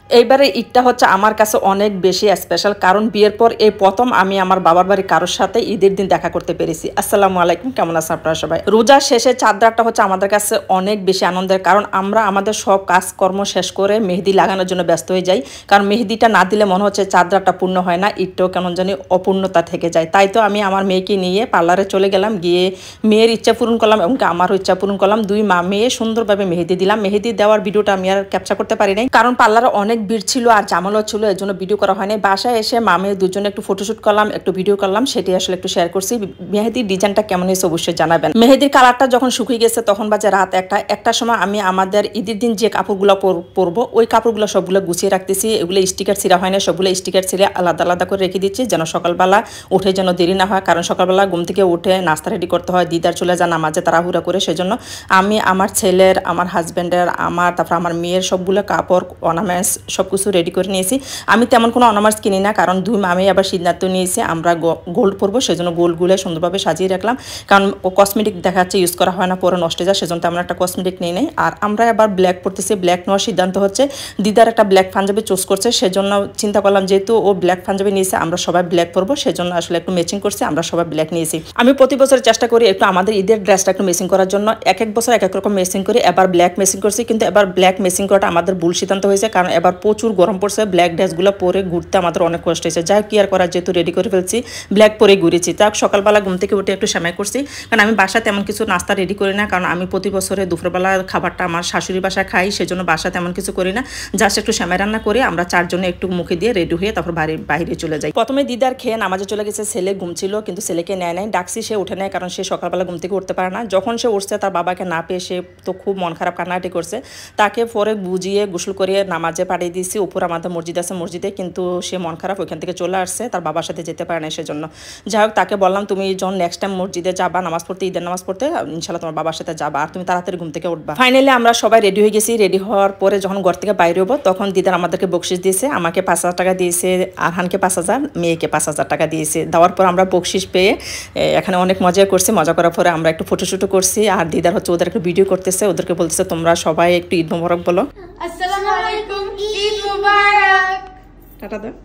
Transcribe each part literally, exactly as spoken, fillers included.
এইবারে ঈদটা হচ্ছে আমার কাছে অনেক বেশি স্পেশাল, কারণ বিয়ের পর এই প্রথম আমি আমার বাবার বাড়ি কারোর সাথে ঈদের দিন দেখা করতে পেরেছি। আসসালামু আলাইকুম, কেমন আছেন আপনারা সবাই? রোজার শেষে চাঁদরাতটা হচ্ছে আমাদের কাছে অনেক বেশি আনন্দের, কারণ আমরা আমাদের সব কাজকর্ম শেষ করে মেহেদি লাগানোর জন্য ব্যস্ত হয়ে যাই। কারণ মেহেদিটা না দিলে মনে হচ্ছে চাঁদরাতটা পূর্ণ হয় না, ঈদটাও কেমন জানি অপূর্ণতা থেকে যায়। তাই তো আমি আমার মেয়েকে নিয়ে পার্লারে চলে গেলাম, গিয়ে মেয়ের ইচ্ছা পূরণ করলাম এবং আমারও ইচ্ছা পূরণ করলাম। দুই মা মেয়ে সুন্দরভাবে মেহেদি দিলাম। মেহেদি দেওয়ার ভিডিওটা আমি আর ক্যাপচার করতে পারি নাই, কারণ পার্লারে অনেক ভিড় ছিল আর জামালও ছিল, এর জন্য ভিডিও করা হয়নি। বাসায় এসে মামে দুজনে একটু ফটোশুট করলাম, একটু ভিডিও করলাম, সেটি আসলে একটু শেয়ার করছি। মেহেদির ডিজাইনটা কেমন হয়েছে অবশ্যই জানাবেন। মেহেদির কালারটা যখন শুকিয়ে গেছে তখন বাজে রাত একটা একটার সময় আমি আমাদের ঈদের দিন যে কাপড়গুলো পরবো ওই কাপড়গুলো সবগুলো গুছিয়ে রাখতেছি। এগুলো স্টিকার ছিঁড়া হয় না, সবগুলো স্টিকার ছিঁড়ে আলাদা আলাদা করে রেখে দিচ্ছি, যেন সকালবেলা উঠে যেন দেরি না হয়। কারণ সকালবেলা ঘুম থেকে উঠে নাস্তা রেডি করতে হয়, দিদার চলে যান নামাজে তাড়াহুড়া করে। সেজন্য আমি আমার ছেলের, আমার হাজব্যান্ডের, আমার তারপর আমার মেয়ের সবগুলো কাপড় অর্নামেন্টস সব কিছু রেডি করে নিয়েছি। আমি তেমন কোনো অর্নামেন্টস কিনি না, কারণ দুই মামি আবার সিদ্ধান্ত নিয়েছে আমরা গোল্ড পরবো, সেজন্য গোল্ডগুলো সুন্দরভাবে সাজিয়ে রাখলাম। কারণ ও কসমেটিক দেখা যাচ্ছে ইউজ করা হয় না, পরে নষ্ট যায়, সেজন্য তেমন একটা কসমেটিক নিয়ে নেই। আর আমরা এবার ব্ল্যাক পরতেছি। ব্ল্যাক নেওয়ার সিদ্ধান্ত হচ্ছে দিদার একটা ব্ল্যাক পাঞ্জাবি চুজ করছে, সেজন্য চিন্তা করলাম যেহেতু ও ব্ল্যাক পাঞ্জাবি নিয়েছে আমরা সবাই ব্ল্যাক পরবো, সেজন্য আসলে একটু ম্যাচিং করছি, আমরা সবাই ব্ল্যাক নিয়েছি। আমি প্রতি বছর চেষ্টা করি একটু আমাদের ঈদের ড্রেসটা একটু ম্যাচিং করার জন্য, এক এক বছর এক এক রকম ম্যাচিং করি। এবার ব্ল্যাক ম্যাচিং করছি, কিন্তু এবার ব্ল্যাক ম্যাচিং করাটা আমাদের ভুল সিদ্ধান্ত হয়েছে, কারণ এবার প্রচুর গরম পড়ছে। ব্ল্যাক ড্রেসগুলো পরে ঘুরতে আমাদের অনেক কষ্ট হয়েছে। যাই কি আর করার, যেহেতু রেডি করে ফেলছি ব্ল্যাক পরে ঘুরেছি। তাই সকালবেলা ঘুম থেকে উঠে একটু সেমাই করছি, কারণ আমি বাসায় তেমন কিছু নাস্তা রেডি করি না, কারণ আমি প্রতি বছরে দুপুরবেলা খাবারটা আমার শাশুড়ি বাসায় খাই, সেজন্য বাসা তেমন কিছু করি না। জাস্ট একটু সেমাই রান্না করে আমরা চারজনে একটু মুখে দিয়ে রেডি হয়ে তারপর বাড়ি বাইরে চলে যাই। প্রথমে দিদার খেয়ে নামাজে চলে গেছে, ছেলে ঘুম ছিল কিন্তু ছেলেকে নেয় নাই, ডাকছি সে উঠে নেয়, কারণ সে সকালবেলা ঘুম থেকে উঠতে পারে না। যখন সে উঠছে তার বাবাকে না পেয়ে সে তো খুব মন খারাপ কান্নাকাটি করছে। তাকে পরে বুঝিয়ে গোসল করিয়ে নামাজে পাঠিয়ে দিয়েছি। উপর আমাদের মসজিদ আছে, মসজিদে কিন্তু সে মন খারাপ ওইখান থেকে চলে আসছে, তার বাবার সাথে যেতে পারে না, সেজন্য। যাই হোক, তাকে বললাম তুমি যখন নেক্সট টাইম মসজিদে যাবা নামাজ পড়তে, ঈদের নামাজ পড়তে, ইনশাল্লাহ তোমার বাবার সাথে যাবা, আর তুমি তাড়াতাড়ি ঘুম থেকে উঠবা। ফাইনালি আমরা সবাই রেডি হয়ে গেছি। রেডি হওয়ার পরে যখন ঘর থেকে বাইরে হবো তখন দিদার আমাদেরকে বকশিস দিয়েছে, আমাকে পাঁচ হাজার টাকা দিয়েছে, আরহানকে পাঁচ হাজার, মেয়েকে পাঁচ হাজার টাকা দিয়েছে। দেওয়ার পর আমরা বকশিস পেয়ে এখানে অনেক মজা করছি। মজা করার পরে আমরা একটু ফটোশুটও করছি, আর দিদার হচ্ছে ওদেরকে ভিডিও করতেছে, ওদেরকে বলতেছে তোমরা সবাই একটু ঈদ মোবারক বলো। আসসালামু আলাইকুম, ঈদ মুবারক। টাটা দাও।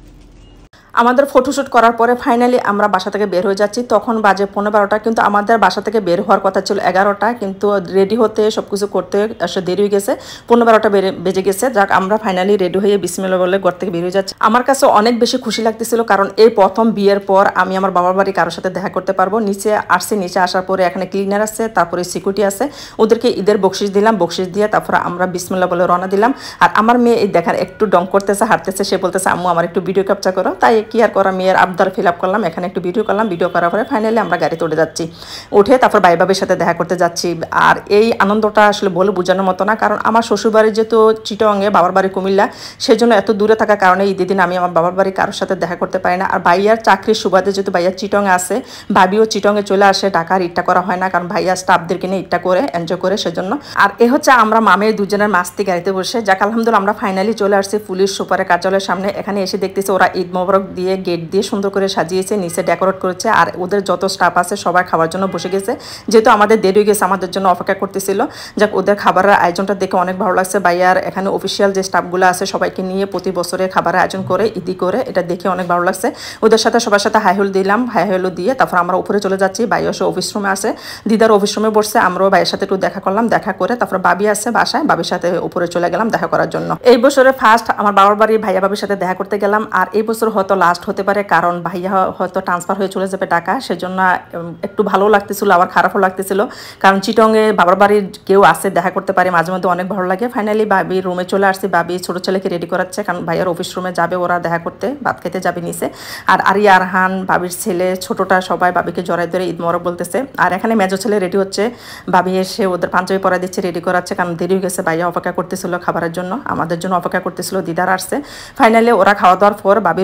আমাদের ফটোশ্যুট করার পরে ফাইনালি আমরা বাসা থেকে বের হয়ে যাচ্ছি। তখন বাজে পনেরো বারোটা, কিন্তু আমাদের বাসা থেকে বের হওয়ার কথা ছিল এগারোটা, কিন্তু রেডি হতে সব কিছু করতে আসলে দেরি হয়ে গেছে, পনেরো বারোটা বেজে গেছে। যাক, আমরা ফাইনালি রেডি হয়ে বিসমিল্লাহ বলে ঘর থেকে বের হয়ে যাচ্ছি। আমার কাছে অনেক বেশি খুশি লাগতেছিল, কারণ এই প্রথম বিয়ের পর আমি আমার বাবার বাড়ি কারোর সাথে দেখা করতে পারবো। নিচে আসছি, নিচে আসার পরে এখানে ক্লিনার আছে, তারপরে সিকিউরিটি আছে, ওদেরকে ঈদের বকশিস দিলাম। বকশিস দিয়ে তারপরে আমরা বিসমিল্লাহ বলে রওনা দিলাম। আর আমার মেয়ে এই দেখার একটু ডং করতেছে, হাঁটতেছে, সে বলতেছে আম্মু আমার একটু ভিডিও ক্যাপচার করো। তাই কি আর করা, মেয়ের আবদার ফিল আপ করলাম, এখানে একটু ভিডিও করলাম। ভিডিও করার পরে ফাইনালি আমরা গাড়িতে উঠে যাচ্ছি, উঠে তারপর ভাই বাবার সাথে দেখা করতে যাচ্ছি। আর এই আনন্দটা আসলে বলে বোঝানোর মতো না, কারণ আমার শ্বশুরবাড়ি যেহেতু চিটাগাঙে, বাবার বাড়ি কুমিল্লা, সেজন্য এত দূরে থাকার কারণে ঈদের দিন আমি আমার বাবার বাড়ি কারোর সাথে দেখা করতে পারি না। আর ভাইয়ার চাকরির সুবাদে যেহেতু ভাইয়ার চিটাগাঙে আছে, ভাবিও চিটাগাঙে চলে আসে, ঢাকার ঈদটা করা হয় না, কারণ ভাইয়া স্টাফদেরকে নিয়ে ঈদটা করে এনজয় করে, সেজন্য। আর এ হচ্ছে আমরা মামের দুজনের মাস্তি গাড়িতে বসে। যাক আলহামদুলিল্লাহ আমরা ফাইনালি চলে আসছি পুলিশ সুপারের কার্যালয়ের সামনে। এখানে এসে দেখতেছি ওরা ঈদ মোবারক দিয়ে গেট দিয়ে সুন্দর করে সাজিয়েছে, নিচে ডেকোরেট করেছে, আর ওদের যত স্টাফ আছে সবাই খাবার জন্য বসে গেছে। যেহেতু আমাদের দেরি হয়ে গেছে, আমাদের জন্য অপেক্ষা করতেছিল। যাক, ওদের খাবারের আয়োজনটা দেখে অনেক ভালো লাগছে। ভাইয়ার এখানে অফিসিয়াল যে স্টাফগুলো আছে সবাইকে নিয়ে প্রতি বছরে খাবারের আয়োজন করে, ঈদি করে, এটা দেখে অনেক ভালো লাগছে। ওদের সাথে সবার সাথে হাই হল দিলাম, হাই হল দিয়ে তারপর আমরা উপরে চলে যাচ্ছি। ভাইয়া এসে অফিস রুমে আছে, দিদার অফিস রুমে বসছে, আমরাও ভাইয়ের সাথে একটু দেখা করলাম। দেখা করে তারপর বাবি আছে বাসায়, বাবির সাথে উপরে চলে গেলাম দেখা করার জন্য। এই বছরে ফার্স্ট আমার বাবার বাড়ির ভাইয়া বাবির সাথে দেখা করতে গেলাম, আর এই বছর হয়তো লাস্ট হতে পারে, কারণ ভাইয়া হয়তো ট্রান্সফার হয়ে চলে যাবে ঢাকা, সেজন্য একটু ভালো লাগতেছিল আবার খারাপও লাগতেছিল, কারণ চিটংয়ে বাবার বাড়ির কেউ আসে, দেখা করতে পারে, মাঝে মধ্যে অনেক ভালো লাগে। ফাইনালি বাবির রুমে চলে আসছি, বাবি ছোটো ছেলেকে রেডি করাচ্ছে, কারণ ভাইয়ার অফিস রুমে যাবে ওরা দেখা করতে, ভাত খেতে যাবে নিচে। আর আরিয়া, আরহান, বাবির ছেলে ছোটোটা সবাই বাবিকে জড়াই ধরে ঈদ মোবারক বলতেছে। আর এখানে মেজো ছেলে রেডি হচ্ছে, বাবি এসে ওদের পাঞ্জাবি পরা দিচ্ছে, রেডি করাচ্ছে, কারণ দেরি হয়ে গেছে। ভাইয়া অপেক্ষা করতেছিল খাবারের জন্য, আমাদের জন্য অপেক্ষা করতেছিল, দিদার আসছে। ফাইনালি ওরা খাওয়া দাওয়ার পর বাবি রুমে আসছে,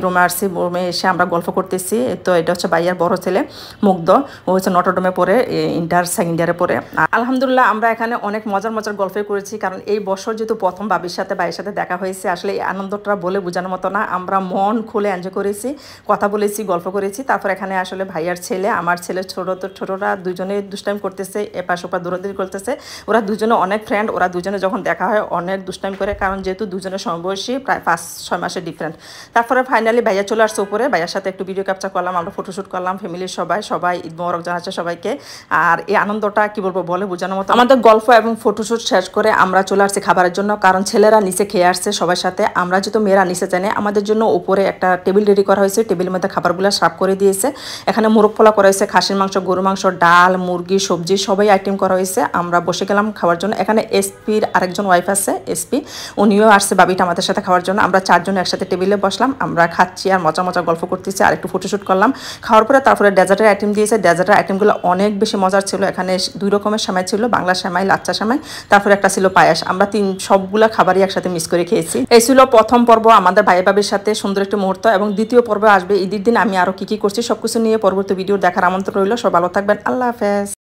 আসছি, রুমে এসে আমরা গল্প করতেছি। তো এটা হচ্ছে ভাইয়ার বড় ছেলে মুগ্ধ, ও হচ্ছে নটরডেমে পড়ে, ইন্টার সেকেন্ড ইয়ারে পড়ে। আলহামদুলিল্লাহ আমরা এখানে অনেক মজার মজার গল্প করেছি, কারণ এই বছর যেহেতু প্রথম বাবির সাথে ভাইয়ের সাথে দেখা হয়েছে, আসলে এই আনন্দটা বলে বোঝানোর মতো না। আমরা মন খুলে এনজয় করেছি, কথা বলেছি, গল্প করেছি। তারপর এখানে আসলে ভাইয়ার ছেলে, আমার ছেলে ছোট তো ছোটরা দুজনে দুষ্টাইম করতেছে, এপাশ ওপাশ দৌড়াদৌড়ি করতেছে। ওরা দুজনে অনেক ফ্রেন্ড, ওরা দুজনে যখন দেখা হয় অনেক দুষ্টাইম করে, কারণ যেহেতু দুজনের সমবয়সী, প্রায় পাঁচ ছয় মাসের ডিফারেন্ট। তারপরে ফাইনালি ভাইয়া চলে আসছে উপরে, ভাইয়ার সাথে একটু ভিডিও ক্যাপচার করলাম, আমরা ফটোশ্যুট করলাম ফ্যামিলির সবাই সবাই ঈদ মোবারক জানাচ্ছে সবাইকে। আর এই আনন্দটা কি বলবো বলে বোঝানোর মতো। আমাদের গল্প এবং ফটোশ্যুট শেষ করে আমরা চলে আসছি খাবারের জন্য, কারণ ছেলেরা নিচে খেয়ে আসছে সবার সাথে। আমরা যেহেতু মেয়েরা নিচে জানি, আমাদের জন্য উপরে একটা টেবিল রেডি করা হয়েছে, টেবিলের মধ্যে খাবারগুলো সার্ভ করে দিয়েছে। এখানে মোরগ পোলা করা হয়েছে, খাসির মাংস, গরু মাংস, ডাল, মুরগি, সবজি সবাই আইটেম করা হয়েছে। আমরা বসে গেলাম খাওয়ার জন্য। এখানে এসপির আরেকজন ওয়াইফ আছে, এসপি, উনিও আসছে বাবিটা আমাদের সাথে খাওয়ার জন্য। আমরা চারজন একসাথে টেবিলে বসলাম, আমরা খাচ্ছি আর মজা মজা গল্প করতেছি আর একটু ফটোশ্যুট করলাম। খাওয়ার পরে তারপরে ডেজার্টের আইটেম দিয়েছে, ডেজার্টের আইটেমগুলো অনেক বেশি মজার ছিল। এখানে দুই রকমের সেমাই ছিল, বাংলা সেমাই, লাচ্চা সেমাই, তারপরে একটা ছিল পায়েস। আমরা তিন সবগুলা খাবারই একসাথে মিস করে খেয়েছি। এই ছিল প্রথম পর্ব আমাদের ভাই বাবির সাথে সুন্দর একটি মুহূর্ত, এবং দ্বিতীয় পর্ব আসবে ঈদের দিন। আমি আরো কি কি করছি সবকিছু নিয়ে পরবর্তী ভিডিও দেখার আমন্ত্রণ রইল। সব ভালো থাকবেন, আল্লাহ হাফেজ।